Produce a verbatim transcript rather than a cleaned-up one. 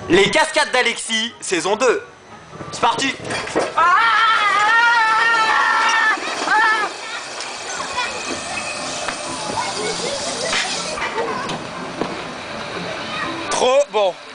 Les cascades d'Alexis, saison deux. C'est parti. Trop bon.